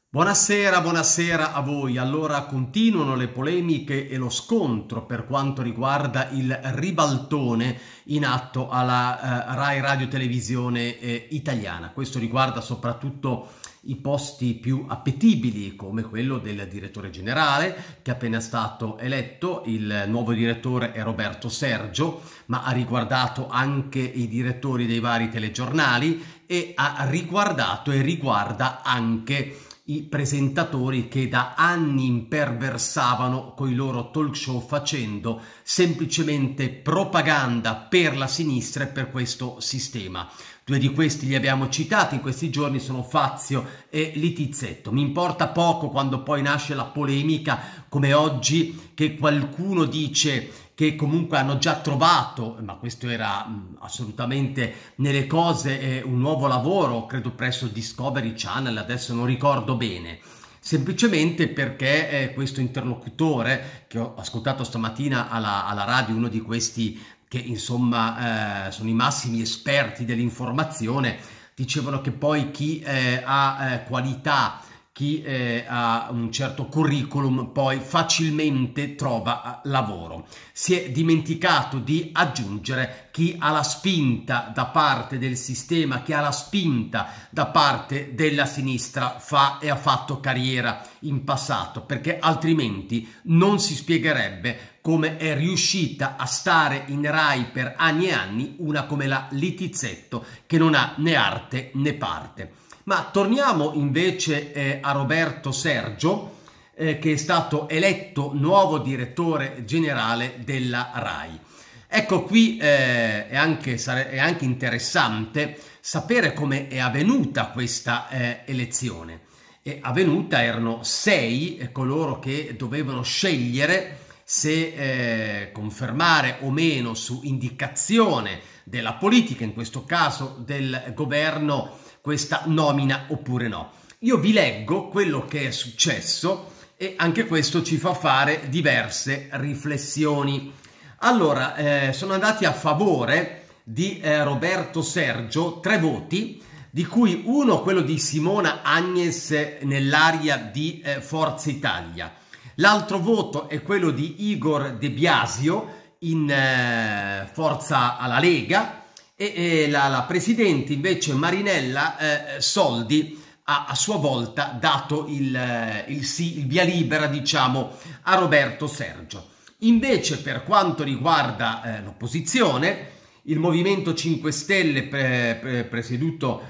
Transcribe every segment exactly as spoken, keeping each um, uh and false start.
Buonasera, buonasera a voi. Allora continuano le polemiche e lo scontro per quanto riguarda il ribaltone in atto alla eh, Rai Radio Televisione eh, italiana. Questo riguarda soprattutto i posti più appetibili, come quello del direttore generale, che è appena stato eletto. Il nuovo direttore è Roberto Sergio, ma ha riguardato anche i direttori dei vari telegiornali e ha riguardato e riguarda anche i presentatori che da anni imperversavano coi loro talk show facendo semplicemente propaganda per la sinistra e per questo sistema. Due di questi li abbiamo citati in questi giorni, sono Fazio e Littizzetto. Mi importa poco quando poi nasce la polemica, come oggi, che qualcuno dice che comunque hanno già trovato, ma questo era mh, assolutamente nelle cose, eh, un nuovo lavoro, credo presso Discovery Channel, adesso non ricordo bene, semplicemente perché eh, questo interlocutore, che ho ascoltato stamattina alla, alla radio, uno di questi che insomma eh, sono i massimi esperti dell'informazione, dicevano che poi chi eh, ha eh, qualità, chi eh, ha un certo curriculum poi facilmente trova lavoro. Si è dimenticato di aggiungere chi ha la spinta da parte del sistema, chi ha la spinta da parte della sinistra fa e ha fatto carriera in passato, perché altrimenti non si spiegherebbe come è riuscita a stare in Rai per anni e anni una come la Littizzetto, che non ha né arte né parte. Ma torniamo invece eh, a Roberto Sergio, eh, che è stato eletto nuovo direttore generale della Rai. Ecco, qui eh, è, anche, è anche interessante sapere come è avvenuta questa eh, elezione. È avvenuta, erano sei eh, coloro che dovevano scegliere se eh, confermare o meno su indicazione della politica, in questo caso del governo, questa nomina oppure no. Io vi leggo quello che è successo e anche questo ci fa fare diverse riflessioni. Allora, eh, sono andati a favore di eh, Roberto Sergio tre voti, di cui uno quello di Simona Agnes nell'area di eh, Forza Italia. L'altro voto è quello di Igor De Biasio in eh, Forza alla Lega, e, e la, la presidente invece Marinella eh, Soldi ha a sua volta dato il, il, sì, il via libera, diciamo, a Roberto Sergio. Invece, per quanto riguarda eh, l'opposizione, il Movimento cinque Stelle pre, pre, presieduto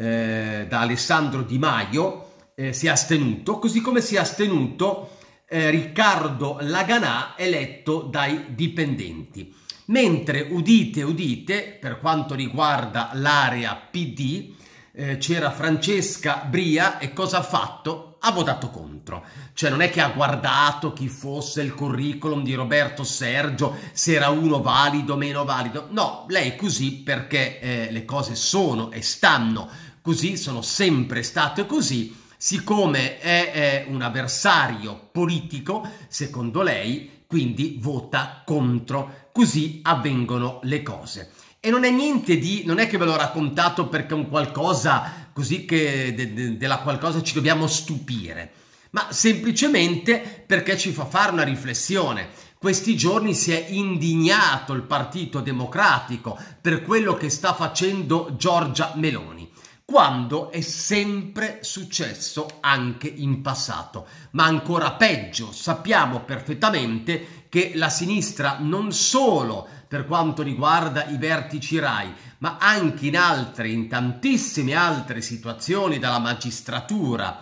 eh, da Alessandro Di Maio eh, si è astenuto, così come si è astenuto eh, Riccardo Laganà, eletto dai dipendenti. Mentre, udite udite, per quanto riguarda l'area P D, eh, c'era Francesca Bria e cosa ha fatto? Ha votato contro. Cioè non è che ha guardato chi fosse il curriculum di Roberto Sergio, se era uno valido o meno valido. No, lei è così perché eh, le cose sono e stanno così, sono sempre state così. Siccome è, è un avversario politico, secondo lei, quindi vota contro. Così avvengono le cose. E non è niente di, non è che ve l'ho raccontato perché è un qualcosa così che de, de, della qualcosa ci dobbiamo stupire, ma semplicemente perché ci fa fare una riflessione. Questi giorni si è indignato il Partito Democratico per quello che sta facendo Giorgia Meloni, quando è sempre successo anche in passato. Ma ancora peggio, sappiamo perfettamente che la sinistra, non solo per quanto riguarda i vertici Rai, ma anche in altre, in tantissime altre situazioni, dalla magistratura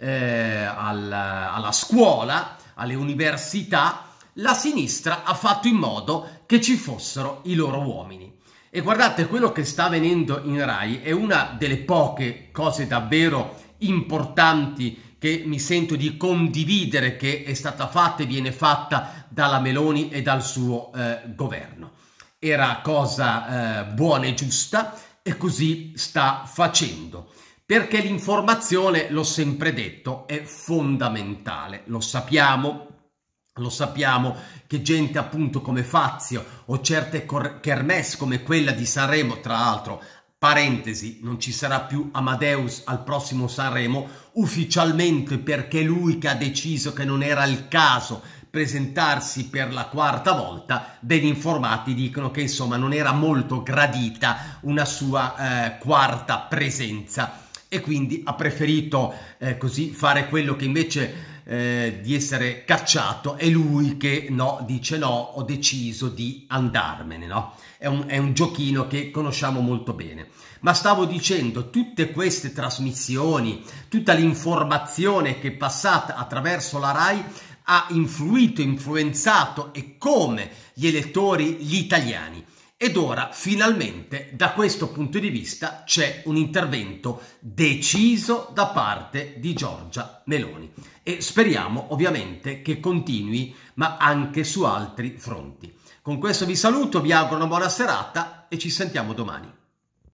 eh, alla, alla scuola, alle università, la sinistra ha fatto in modo che ci fossero i loro uomini. E guardate, quello che sta avvenendo in Rai è una delle poche cose davvero importanti che mi sento di condividere, che è stata fatta e viene fatta dalla Meloni e dal suo eh, governo. Era cosa eh, buona e giusta e così sta facendo. Perché l'informazione, l'ho sempre detto, è fondamentale. Lo sappiamo, lo sappiamo che gente appunto come Fazio o certe kermesse come quella di Sanremo, tra l'altro Parentesi, non ci sarà più Amadeus al prossimo Sanremo, ufficialmente perché è lui che ha deciso che non era il caso presentarsi per la quarta volta. Ben informati dicono che insomma non era molto gradita una sua eh, quarta presenza e quindi ha preferito eh, così fare quello che invece eh, di essere cacciato è lui che no, dice no, ho deciso di andarmene, no? È un, è un giochino che conosciamo molto bene. Ma stavo dicendo, tutte queste trasmissioni, tutta l'informazione che è passata attraverso la Rai ha influito, influenzato e come gli elettori, gli italiani. Ed ora finalmente da questo punto di vista c'è un intervento deciso da parte di Giorgia Meloni e speriamo ovviamente che continui, ma anche su altri fronti. Con questo vi saluto, vi auguro una buona serata e ci sentiamo domani.